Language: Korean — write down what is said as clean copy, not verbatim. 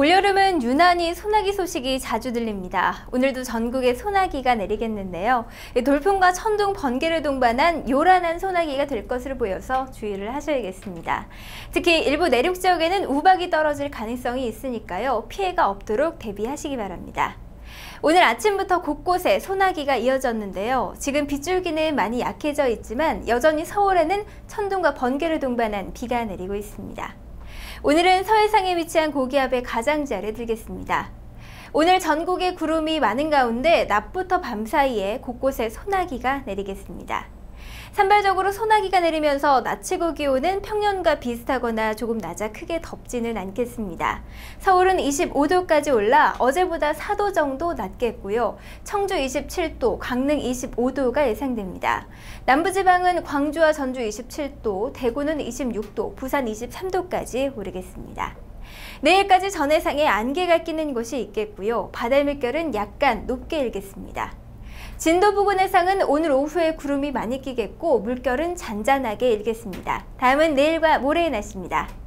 올여름은 유난히 소나기 소식이 자주 들립니다. 오늘도 전국에 소나기가 내리겠는데요. 돌풍과 천둥, 번개를 동반한 요란한 소나기가 될 것으로 보여서 주의를 하셔야겠습니다. 특히 일부 내륙 지역에는 우박이 떨어질 가능성이 있으니까요. 피해가 없도록 대비하시기 바랍니다. 오늘 아침부터 곳곳에 소나기가 이어졌는데요. 지금 빗줄기는 많이 약해져 있지만 여전히 서울에는 천둥과 번개를 동반한 비가 내리고 있습니다. 오늘은 서해상에 위치한 고기압의 가장자리에 들겠습니다. 오늘 전국에 구름이 많은 가운데 낮부터 밤 사이에 곳곳에 소나기가 내리겠습니다. 산발적으로 소나기가 내리면서 낮 최고 기온은 평년과 비슷하거나 조금 낮아 크게 덥지는 않겠습니다. 서울은 25도까지 올라 어제보다 4도 정도 낮겠고요. 청주 27도, 강릉 25도가 예상됩니다. 남부지방은 광주와 전주 27도, 대구는 26도, 부산 23도까지 오르겠습니다. 내일까지 전해상에 안개가 끼는 곳이 있겠고요. 바다 물결은 약간 높게 일겠습니다. 진도 부근 해상은 오늘 오후에 구름이 많이 끼겠고 물결은 잔잔하게 일겠습니다. 다음은 내일과 모레의 날씨입니다.